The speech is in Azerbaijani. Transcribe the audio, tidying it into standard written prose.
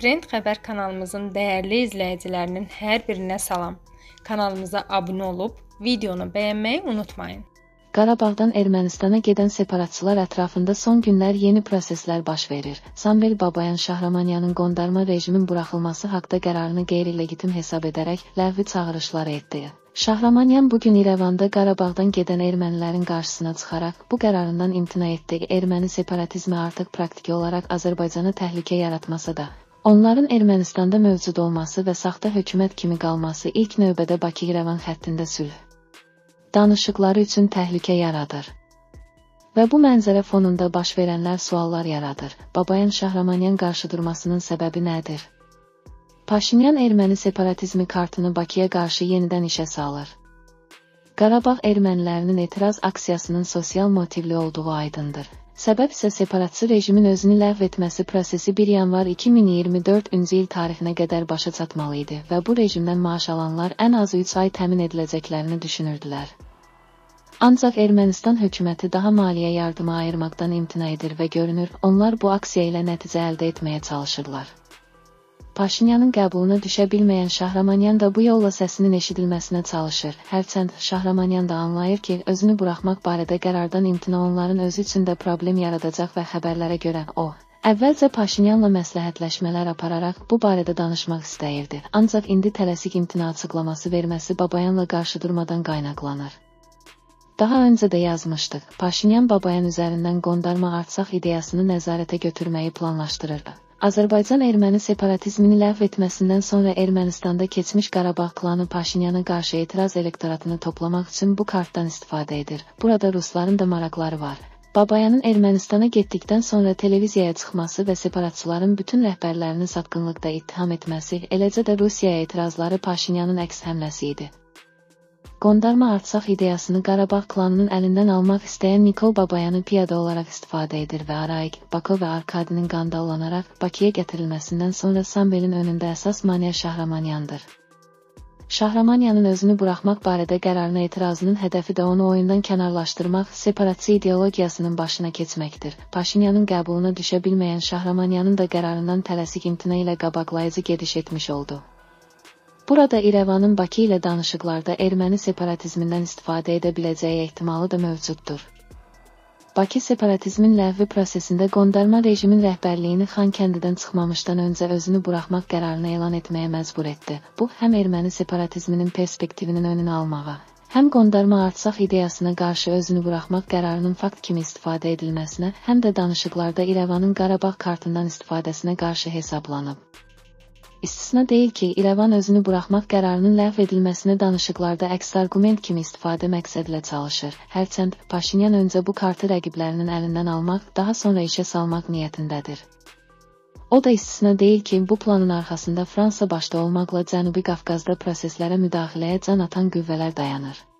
Trend Xəbər kanalımızın dəyərli izləyicilərinin hər birinə salam. Kanalımıza abunə olub, videonu bəyənməyi unutmayın. Qarabağdan Ermənistana gedən separatçılar ətrafında son günlər yeni proseslər baş verir. Samvel Babayan Şahramanyanın qondarma rejimin buraxılması haqda qərarını qeyri-legitim hesab edərək ləğvi çağırışları etdi. Şahramanyan bugün İrəvanda Qarabağdan gedən ermənilərin qarşısına çıxaraq bu qərarından imtina etdi. Erməni separatizmi artıq praktiki olaraq Azərbaycana təhlükə yaratmasa da, onların Ermənistanda mövcud olması və saxta hökumət kimi qalması ilk növbədə Bakı-İrəvan xəttində sülh danışıqları üçün təhlükə yaradır. Və bu mənzərə fonunda baş verənlər suallar yaradır. Babayan Şahramanyan qarşıdurmasının səbəbi nədir? Paşinyan erməni separatizmi kartını Bakıya qarşı yenidən işə salır. Qarabağ ermənilərinin etiraz aksiyasının sosial motivli olduğu aydındır. Səbəb isə separatçı rejimin özünü ləğv etməsi prosesi 1 yanvar 2024-cü il tarixinə qədər başa çatmalı idi və bu rejimdən maaş alanlar ən az 3 ay təmin ediləcəklərini düşünürdülər. Ancaq Ermənistan hökuməti daha maliyyə yardımı ayırmaqdan imtina edir və görünür, onlar bu aksiya ilə nəticə əldə etməyə çalışırlar. Paşinyanın qəbuluna düşə bilməyən Şahramanyan da bu yolla səsinin eşidilməsinə çalışır. Hərçənd Şahramanyan da anlayır ki, özünü buraxmaq barədə qərardan imtina onların özü üçün də problem yaradacaq və xəbərlərə görə o, əvvəlcə Paşinyanla məsləhətləşmələr apararaq bu barədə danışmaq istəyirdi. Ancaq indi tələsik imtina açıqlaması verməsi Babayanla qarşıdurmadan qaynaqlanır. Daha öncə də yazmışdıq, Paşinyan Babayan üzərindən qondarma Artsaq ideyasını nəzarətə götürməyi planlaşdırırdı. Azərbaycan erməni separatizmini ləğv etməsindən sonra Ermənistanda keçmiş Qarabağ klanı Paşinyana qarşı etiraz elektoratını toplamaq üçün bu kartdan istifadə edir. Burada rusların da maraqları var. Babayanın Ermənistana getdikdən sonra televiziyaya çıxması və separatçıların bütün rəhbərlərini satqınlıqda ittiham etməsi, eləcə də Rusiyaya etirazları Paşinyanın əks həmləsi idi. Qondarma Artsaq ideyasını Qarabağ klanının əlindən almaq istəyən Nikol Babayanı piyada olaraq istifadə edir və Arayik, Bako və Arkadinin qandallanaraq Bakıya gətirilməsindən sonra Samvelin önündə əsas maneə Şahramanyandır. Şahramanyanın özünü buraxmaq barədə qərarına etirazının hədəfi də onu oyundan kənarlaşdırmaq, separatçı ideologiyasının başına keçməkdir. Paşinyanın qəbuluna düşə bilməyən Şahramanyanın da qərarından tələsik imtina ilə qabaqlayıcı gediş etmiş oldu. Burada İrəvanın Bakı ilə danışıqlarda erməni separatizmindən istifadə edə biləcəyi ehtimalı da mövcuddur. Bakı separatizmin ləğvi prosesində qondarma rejimin rəhbərliyini Xankəndidən çıxmamışdan öncə özünü buraxmaq qərarını elan etməyə məcbur etdi. Bu, həm erməni separatizminin perspektivinin önünü almağa, həm qondarma Artsaq ideyasına qarşı özünü buraxmaq qərarının fakt kimi istifadə edilməsinə, həm də danışıqlarda İrəvanın Qarabağ kartından istifadəsinə qarşı hesablanıb. İstisna deyil ki, İrəvan özünü buraxmaq qərarının ləğv edilməsinə danışıqlarda əks arqument kimi istifadə məqsədlə çalışır. Hərçənd, Paşinyan öncə bu kartı rəqiblərinin əlindən almaq, daha sonra işə salmaq niyyətindədir. O da istisna deyil ki, bu planın arxasında Fransa başda olmaqla Cənubi Qafqazda proseslərə müdaxiləyə can atan qüvvələr dayanır.